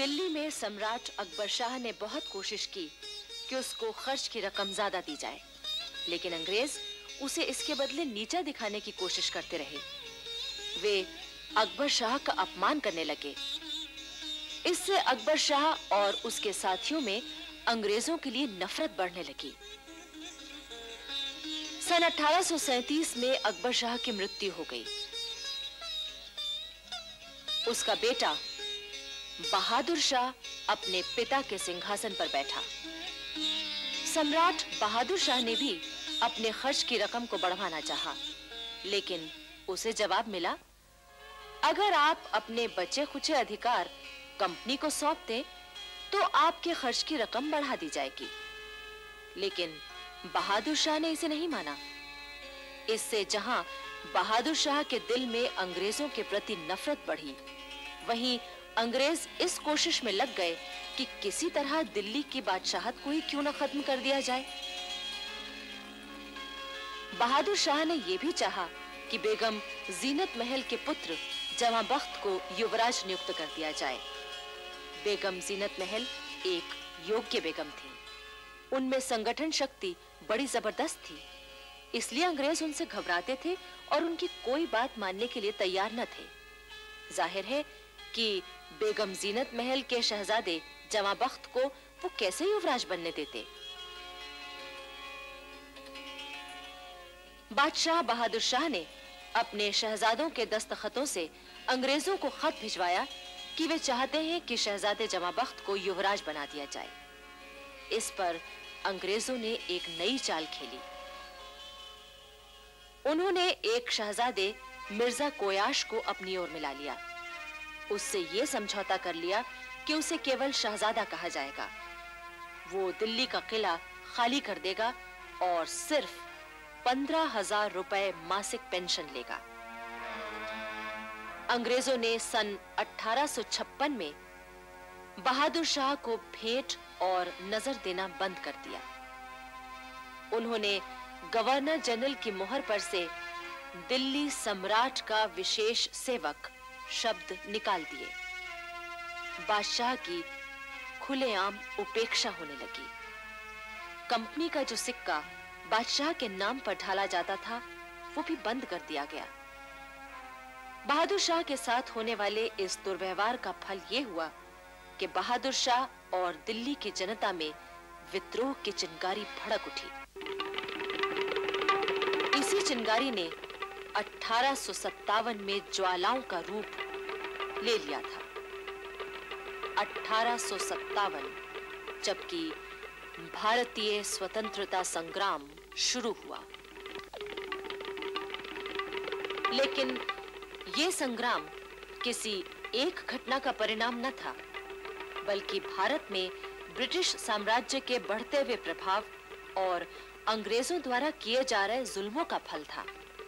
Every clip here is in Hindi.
दिल्ली में सम्राट अकबर शाह ने बहुत कोशिश की कि उसको खर्च की रकम ज्यादा दी जाए, लेकिन अंग्रेज उसे इसके बदले नीचा दिखाने की कोशिश करते रहे। वे अकबर शाह का अपमान करने लगे। इससे अकबर शाह और उसके साथियों में अंग्रेजों के लिए नफरत बढ़ने लगी। सन 1837 में अकबर शाह की मृत्यु हो गई। उसका बेटा बहादुर शाह अपने पिता के सिंहासन पर बैठा। सम्राट बहादुर शाह ने भी अपने खर्च की रकम को बढ़ाना चाहा, लेकिन उसे जवाब मिला, अगर आप अपने बचे खुचे अधिकार कंपनी को सौंप दें तो आपके खर्च की रकम बढ़ा दी जाएगी। लेकिन बहादुर शाह ने इसे नहीं माना। इससे जहां बहादुर शाह के दिल में अंग्रेजों के प्रति नफरत बढ़ी, वहीं अंग्रेज इस कोशिश में लग गए कि किसी तरह दिल्ली की बादशाहत को ही क्यों न खत्म कर दिया जाए। बहादुर शाह ने यह भी चाहा कि बेगम जीनत महल के पुत्र जवां बख्त को युवराज नियुक्त कर दिया जाए। बेगम जीनत महल एक योग्य बेगम थी। उनमें संगठन शक्ति बड़ी जबरदस्त थी, इसलिए अंग्रेज उनसे घबराते थे और उनकी कोई बात मानने के लिए तैयार न थे। जाहिर है कि बेगम जीनत महल के शहजादे जवां बख्त को वो कैसे युवराज बनने देते। बादशाह बहादुर शाह ने अपने शहजादों के दस्तखतों से अंग्रेजों को खत भिजवाया कि वे चाहते हैं कि शहजादे जवां बख्त को युवराज बना दिया जाए। इस पर अंग्रेजों ने एक नई चाल खेली। उन्होंने एक शहजादे मिर्जा कोयाश को अपनी ओर मिला लिया। उससे यह समझौता कर लिया कि उसे केवल शहजादा कहा जाएगा। वो दिल्ली का किला खाली कर देगा और सिर्फ 15,000 रुपए मासिक पेंशन लेगा। अंग्रेजों ने सन 1856 में बहादुर शाह को भेंट और नजर देना बंद कर दिया। उन्होंने गवर्नर जनरल की मोहर पर से दिल्ली सम्राट का विशेष सेवक शब्द निकाल दिए। बादशाह की खुलेआम उपेक्षा होने लगी। कंपनी का जो सिक्का बादशाह के नाम पर ढाला जाता था, वो भी बंद कर दिया गया। बहादुर शाह के साथ होने वाले इस दुर्व्यवहार का फल यह हुआ कि बहादुर शाह और दिल्ली की जनता में विद्रोह की चिंगारी भड़क उठी। इसी चिंगारी ने 1857 में ज्वालाओं का रूप ले लिया था। 1857, जबकि भारतीय स्वतंत्रता संग्राम शुरू हुआ। लेकिन यह संग्राम किसी एक घटना का परिणाम न था, बल्कि भारत में ब्रिटिश साम्राज्य के बढ़ते हुए प्रभाव और अंग्रेजों द्वारा किए जा रहे जुल्मों का फल था।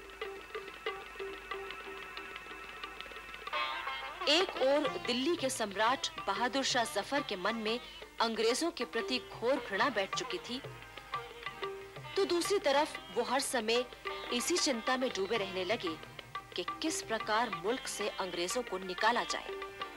एक ओर दिल्ली के सम्राट बहादुर शाह जफर के मन में अंग्रेजों के प्रति घोर घृणा बैठ चुकी थी, तो दूसरी तरफ वो हर समय इसी चिंता में डूबे रहने लगे कि किस प्रकार मुल्क से अंग्रेजों को निकाला जाए।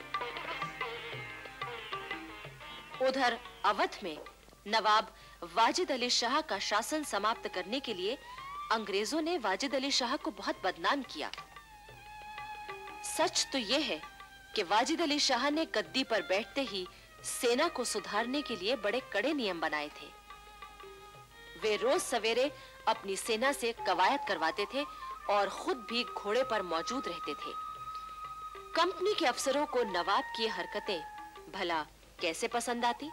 उधर अवध में नवाब वाजिद अली शाह का शासन समाप्त करने के लिए अंग्रेजों ने वाजिद अली शाह को बहुत बदनाम किया। सच तो यह है कि वाजिद अली शाह ने गद्दी पर बैठते ही सेना को सुधारने के लिए बड़े कड़े नियम बनाए थे। वे रोज सवेरे अपनी सेना से कवायद करवाते थे और खुद भी घोड़े पर मौजूद रहते थे। कंपनी के अफसरों को नवाब की हरकतें भला कैसे पसंद आती?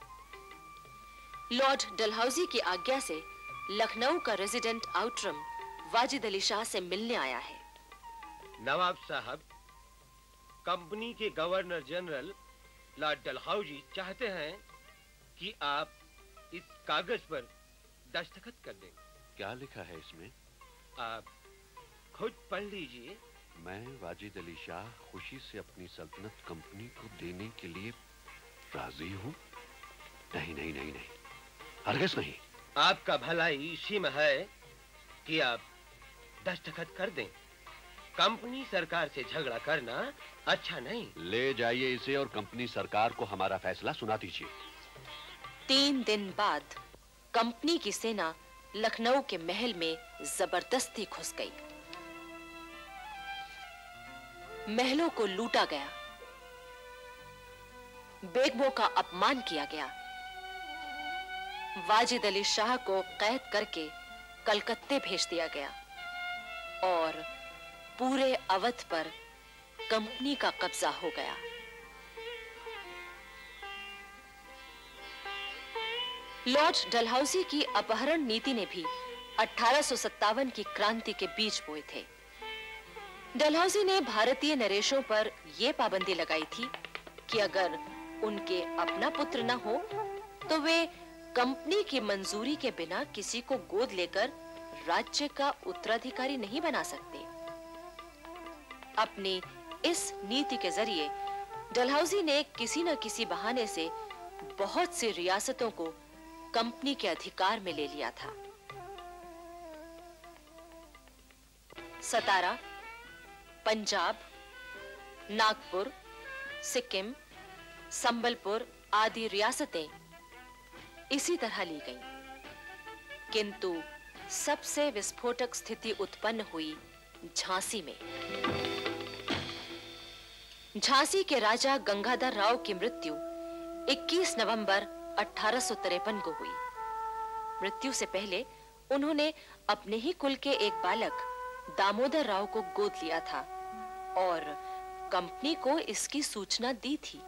लॉर्ड डलहौजी की आज्ञा से लखनऊ का रेजिडेंट आउटरम वाजिद अली शाह से मिलने आया है। नवाब साहब, कंपनी के गवर्नर जनरल लॉर्ड डलहौजी चाहते हैं कि आप इस कागज पर दस्तखत कर दें। क्या लिखा है इसमें? आप खुद पढ़ लीजिए। मैं वाजिद अली शाह खुशी से अपनी सल्तनत कंपनी को देने के लिए राजी हूँ। नहीं नहीं नहीं नहीं, हरगिज़ नहीं। आपका भलाई इसी में है कि आप दस्तखत कर दें। कंपनी सरकार से झगड़ा करना अच्छा नहीं। ले जाइए इसे और कंपनी सरकार को हमारा फैसला सुना दीजिए। 3 दिन बाद कंपनी की सेना लखनऊ के महल में जबरदस्ती घुस गई। महलों को लूटा गया, बेगमों का अपमान किया गया, वाजिद अली शाह को कैद करके कलकत्ते भेज दिया गया और पूरे अवध पर कंपनी का कब्जा हो गया। लॉर्ड डलहौजी की अपहरण नीति ने भी 1857 की क्रांति के बीज बोए थे। डलहौजी ने भारतीय नरेशों पर यह पाबंदी लगाई थी कि अगर उनके अपना पुत्र न हो तो वे कंपनी की मंजूरी के बिना किसी को गोद लेकर राज्य का उत्तराधिकारी नहीं बना सकते। अपनी इस नीति के जरिए डलहौजी ने किसी न किसी बहाने से बहुत सी रियासतों को कंपनी के अधिकार में ले लिया था। सतारा, पंजाब, नागपुर, सिक्किम, संबलपुर आदि रियासतें इसी तरह ली गईं। किंतु सबसे विस्फोटक स्थिति उत्पन्न हुई झांसी में। झांसी के राजा गंगाधर राव की मृत्यु 21 नवंबर 1853 को हुई। मृत्यु से पहले उन्होंने अपने ही कुल के एक बालक दामोदर राव को गोद लिया था और कंपनी को इसकी सूचना दी थी।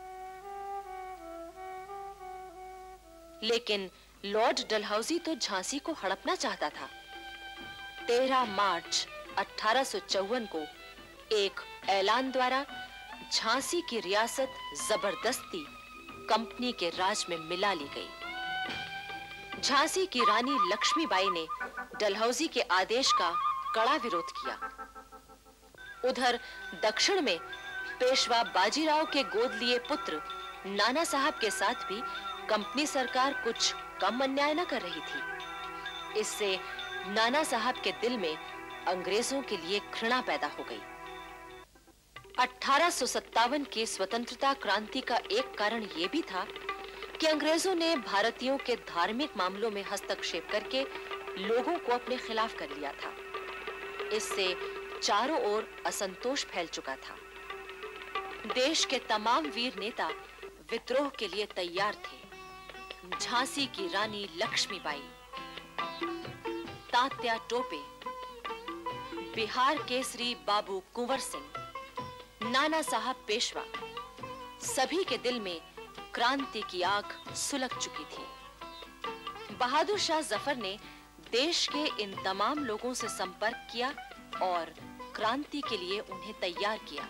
लेकिन लॉर्ड डलहौजी तो झांसी को हड़पना चाहता था। 13 मार्च 1854 को एक ऐलान द्वारा झांसी की रियासत जबरदस्ती कंपनी के राज में मिला ली गई। झांसी की रानी लक्ष्मीबाई ने डलहौजी के आदेश का कड़ा विरोध किया। उधर दक्षिण में पेशवा बाजीराव के गोद लिए पुत्र नाना साहब के साथ भी कंपनी सरकार कुछ कम अन्याय न कर रही थी। इससे नाना साहब के दिल में अंग्रेजों के लिए घृणा पैदा हो गई। 1857 की स्वतंत्रता क्रांति का एक कारण यह भी था कि अंग्रेजों ने भारतीयों के धार्मिक मामलों में हस्तक्षेप करके लोगों को अपने खिलाफ कर लिया था। इससे चारों ओर असंतोष फैल चुका था। देश के तमाम वीर नेता विद्रोह के लिए तैयार थे। झांसी की रानी लक्ष्मीबाई, तात्या टोपे, बिहार केसरी बाबू कुंवर सिंह, नाना साहब पेशवा, सभी के दिल में क्रांति की आग सुलग चुकी थी। बहादुर शाह जफर ने देश के इन तमाम लोगों से संपर्क किया और क्रांति के लिए उन्हें तैयार किया।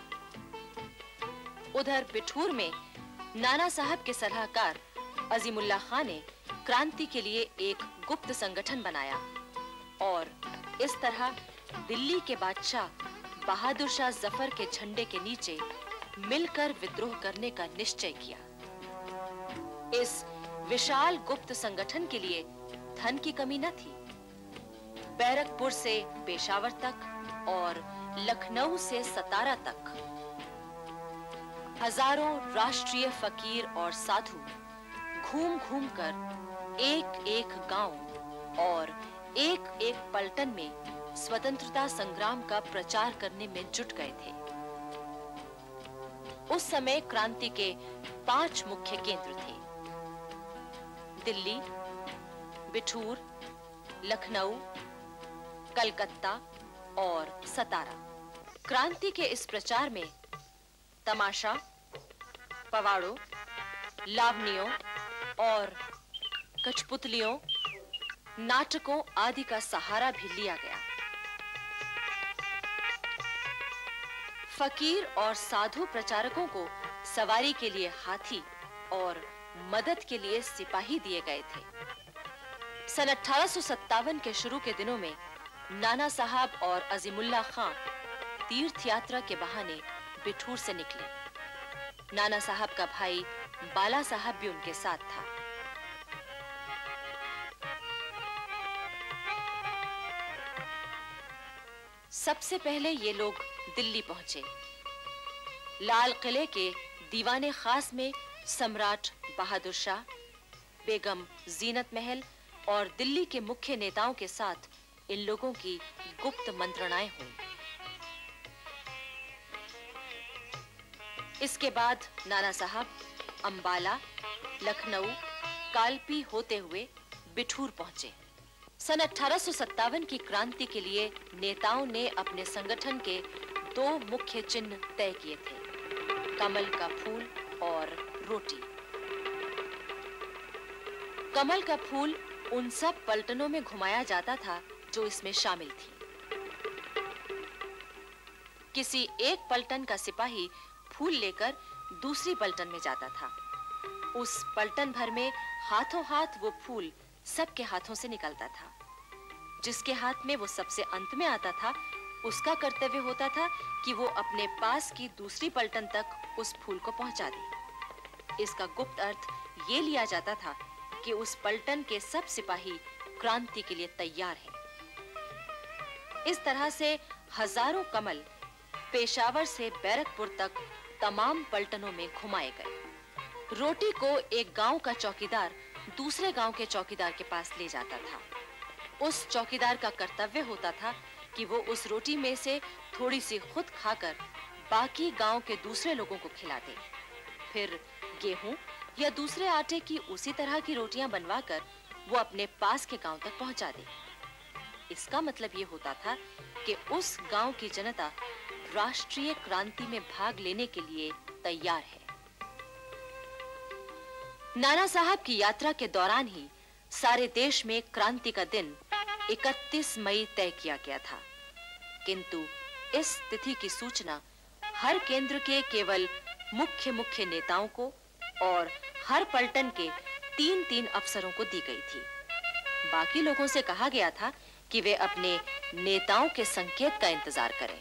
उधर बिठूर में नाना साहब के सलाहकार अजीमुल्लाह खान ने क्रांति के लिए एक गुप्त संगठन बनाया और इस तरह दिल्ली के बादशाह बहादुर शाह जफर के झंडे के नीचे मिलकर विद्रोह करने का निश्चय किया। इस विशाल गुप्त संगठन के लिए धन की कमी न थी। बैरकपुर से पेशावर तक और लखनऊ से सतारा तक हजारों राष्ट्रीय फकीर और साधु घूम-घूम कर एक-एक गांव और एक-एक पलटन में स्वतंत्रता संग्राम का प्रचार करने में जुट गए थे। उस समय क्रांति के 5 मुख्य केंद्र थे: दिल्ली, बिठूर, लखनऊ, कलकत्ता और सतारा। क्रांति के इस प्रचार में तमाशा, पवाड़ों, लावनियों और कठपुतलियों, नाटकों आदि का सहारा भी लिया गया। फकीर और साधु प्रचारकों को सवारी के लिए हाथी और मदद के लिए सिपाही दिए गए थे। सन 1857 के शुरू के दिनों में नाना साहब और अजीमुल्लाह खां तीर्थ यात्रा के बहाने बिठूर से निकले। नाना साहब का भाई बाला साहब भी उनके साथ था। सबसे पहले ये लोग दिल्ली पहुंचे। लाल किले के दीवाने खास में सम्राट बहादुर शाह, बेगम जीनत महल और दिल्ली के मुख्य नेताओं के साथ इन लोगों की गुप्त मंत्रणाएं हुई। इसके बाद नाना साहब अंबाला, लखनऊ, कालपी होते हुए बिठूर पहुंचे। सन 1857 की क्रांति के लिए नेताओं ने अपने संगठन के 2 मुख्य चिन्ह तय किए थे, कमल का फूल और रोटी। कमल का फूल उन सब पलटनों में घुमाया जाता था जो इसमें शामिल थी। किसी एक पलटन का सिपाही फूल लेकर दूसरी पलटन में जाता था। उस पलटन भर में हाथों हाथ वो फूल सबके हाथों से निकलता था। जिसके हाथ में वो सबसे अंत में आता था, उसका कर्तव्य होता था कि वो अपने पास की दूसरी पलटन तक उस फूल को पहुंचा दे। इसका गुप्त अर्थ ये लिया जाता था कि उस पलटन के सब सिपाही क्रांति के लिए तैयार हैं। इस तरह से हजारों कमल पेशावर से बैरकपुर तक तमाम पलटनों में घुमाए गए। रोटी को एक गांव का चौकीदार दूसरे गांव के चौकीदार के पास ले जाता था। उस चौकीदार का कर्तव्य होता था कि वो उस रोटी में से थोड़ी सी खुद खाकर बाकी गांव के दूसरे लोगों को खिला दे। फिर गेहूं या दूसरे आटे की उसी तरह की रोटियां बनवाकर वो अपने पास के गांव तक पहुंचा दे। इसका मतलब ये होता था कि उस गांव की जनता राष्ट्रीय क्रांति में भाग लेने के लिए तैयार है। नाना साहब की यात्रा के दौरान ही सारे देश में क्रांति का दिन 31 मई तय किया गया था, किंतु इस तिथि की सूचना हर केंद्र के केवल मुख्य नेताओं को और हर पलटन के 3-3 अफसरों को दी गई थी। बाकी लोगों से कहा गया था कि वे अपने नेताओं के संकेत का इंतजार करें।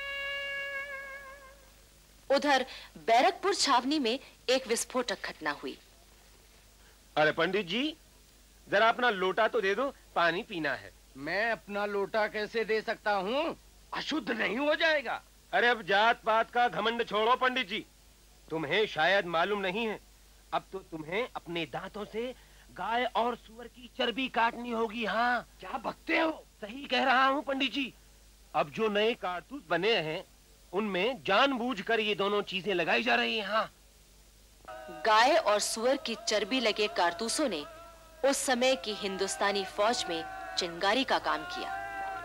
उधर बैरकपुर छावनी में एक विस्फोटक घटना हुई। अरे पंडित जी, जरा अपना लोटा तो दे दो, पानी पीना है। मैं अपना लोटा कैसे दे सकता हूँ? अशुद्ध नहीं हो जाएगा। अरे अब जात पात का घमंड छोड़ो पंडित जी। तुम्हें शायद मालूम नहीं है, अब तो तुम्हें अपने दांतों से गाय और सुअर की चर्बी काटनी होगी। हाँ, क्या बकते हो? सही कह रहा हूँ पंडित जी। अब जो नए कारतूस बने हैं, उनमें जानबूझकर ये दोनों चीजें लगाई जा रही हैं। हाँ, गाय और सुअर की चर्बी लगे कारतूसों ने उस समय की हिंदुस्तानी फौज में चिंगारी का काम किया।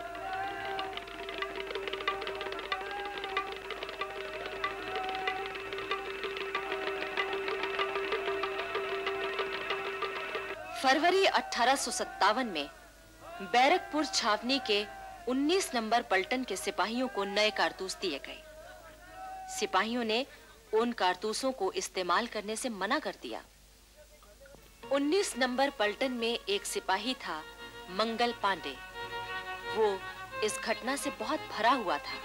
फरवरी 1857 में बैरकपुर छावनी के 19 नंबर पलटन के सिपाहियों को नए कारतूस दिए गए। सिपाहियों ने उन कारतूसों को इस्तेमाल करने से मना कर दिया। 19 नंबर पलटन में एक सिपाही था, मंगल पांडे। वो इस घटना से बहुत भरा हुआ था।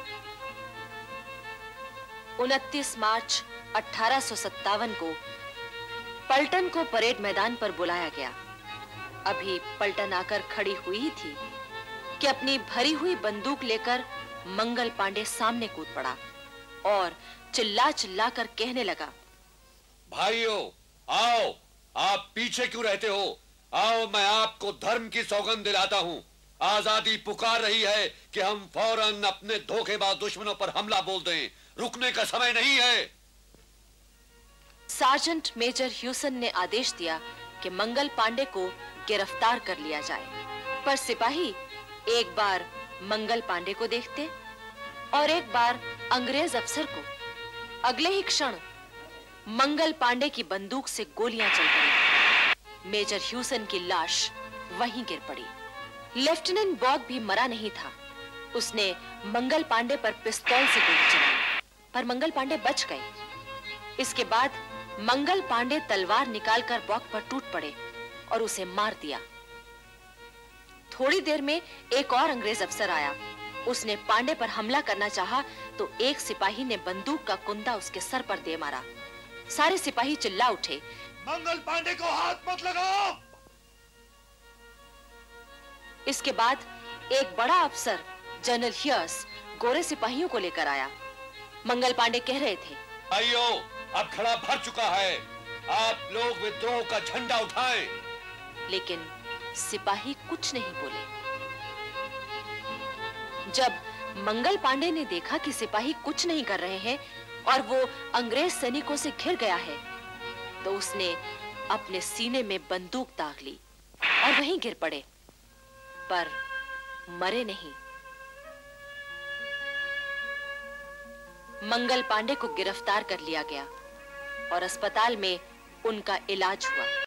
29 मार्च 1857 को पलटन को परेड मैदान पर बुलाया गया। अभी पलटन आकर खड़ी हुई ही थी कि अपनी भरी हुई बंदूक लेकर मंगल पांडे सामने कूद पड़ा और चिल्ला कर कहने लगा, भाइयों आओ, आप पीछे क्यों रहते हो? आओ, मैं आपको धर्म की सौगंध दिलाता हूँ। आजादी पुकार रही है कि हम फौरन अपने धोखेबाज दुश्मनों पर हमला बोल दें। रुकने का समय नहीं है। सार्जेंट मेजर ह्यूसन ने आदेश दिया कि मंगल पांडे को गिरफ्तार कर लिया जाए, पर सिपाही एक बार मंगल पांडे को देखते और एक बार अंग्रेज अफसर को। अगले ही क्षण मंगल पांडे की बंदूक से गोलियां चल पड़ी। मेजर ह्यूसन की लाश वहीं गिर पड़ी। लेफ्टिनेंट बॉग भी मरा नहीं था। उसने मंगल पांडे पर पिस्तौल से गोली चलाई, पर मंगल पांडे बच गए। इसके बाद मंगल पांडे तलवार निकालकर बॉग पर टूट पड़े और उसे मार दिया। थोड़ी देर में एक और अंग्रेज अफसर आया। उसने पांडे पर हमला करना चाहा तो एक सिपाही ने बंदूक का कुंदा उसके सर पर दे मारा। सारे सिपाही चिल्ला उठे, मंगल पांडे को हाथ मत लगाओ। इसके बाद एक बड़ा अफसर जनरल हियर्स गोरे सिपाहियों को लेकर आया। मंगल पांडे कह रहे थे, भाइयों, अब खड़ा भर चुका है, आप लोग विद्रोह का झंडा उठाएं। लेकिन सिपाही कुछ नहीं बोले। जब मंगल पांडे ने देखा कि सिपाही कुछ नहीं कर रहे हैं और वो अंग्रेज सैनिकों से घिर गया है, तो उसने अपने सीने में बंदूक दाग ली और वहीं गिर पड़े, पर मरे नहीं। मंगल पांडे को गिरफ्तार कर लिया गया और अस्पताल में उनका इलाज हुआ।